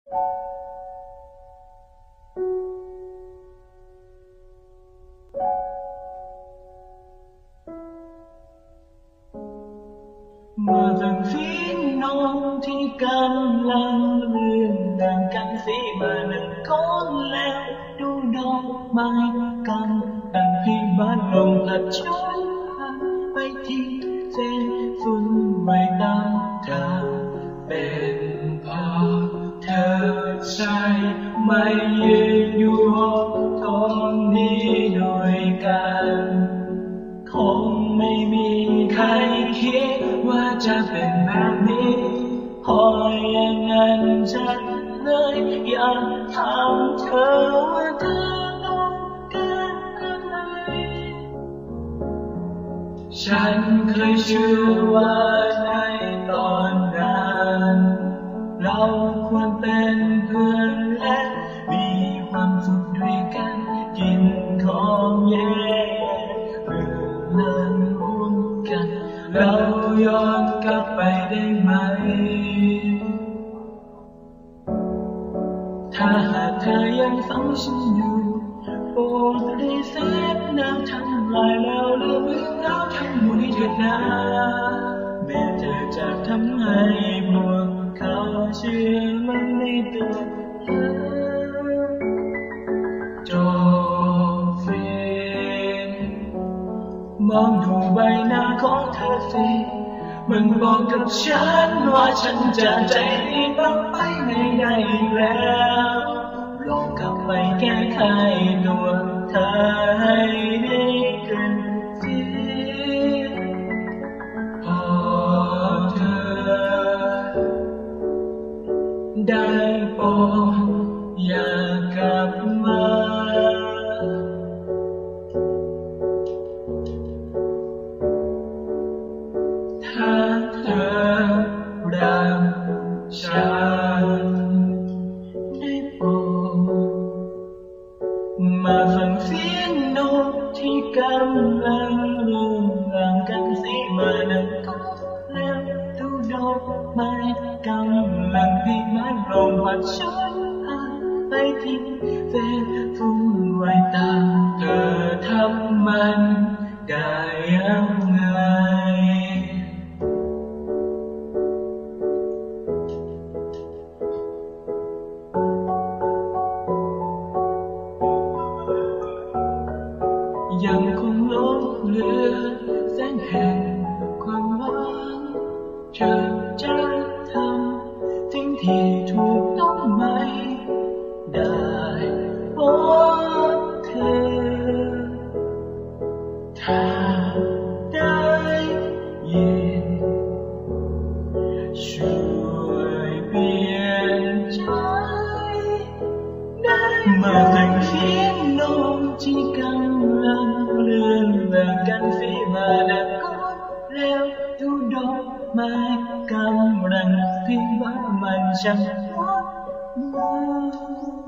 เมื่อฟังเสียงน้องที่กำลังเลื่อนดังกันสีมาหนึ่งก้อนแล้วดูดอกไม้กำลังให้บ้านลมพัดโชยผ่านไปที่เส้นฝุ่นไว้ตามทางเป็นเพราะเธอใช่ไม่ยืนอยู่ห้องทนนี้ด้วยกันคงไม่มีใครคิดว่าจะเป็นแบบนี้พออย่างนั้นฉันเลยอยากถามเธอว่าเธอต้องการอะไรฉันเคยเชื่อว่าในตอนนั้นเราควรเป็นเพื่อนและมีความสุขด้วยกันกินของแย่เรื่องเลินหุ้นกันเราย้อนกลับไปได้ไหมถ้าหากเธอยังฟังฉันอยู่โปรดปฏิเสธน้ำทั้งหลายแล้วลืมเรื่องราวทั้งหมดให้เถิดนะแม้เธอจะทำให้พวกเขาเชื่อมันในตัวเธอจบฟินมองดูใบหน้าของเธอสิมันบอกกับฉันว่าฉันจะใจดีต่อไปไม่ได้อีกแล้วลองกลับไปแก้ไขตัวเธอให้ดีขึ้นสิพอเธอได้โปรดอย่ากลับมาถ้าเธอรักฉันได้โปรดมาฟังเสียงนกที่กำลังร้องรำกันสิมานั่งกอดแล้วดูดอกไม้กำลังให้มันลมพัดฉันผ่านไปทิ้งเศษฝุ่นไว้ตามเธอทำมันได้ยังไงยังคงหลงเหลือแสงแห่งความหวังเธอจะทำสิ่งที่ถูกต้องไหมได้โปรดเธอถ้าได้ยินช่วยเปลี่ยนใจได้มาฟังเสียงนกที่กำลังเลื่อนเรื่องกันสีมาดังก้อนแล้วดูดอกไม้กำลังพิมพ์ว่ามันช่างงดงาม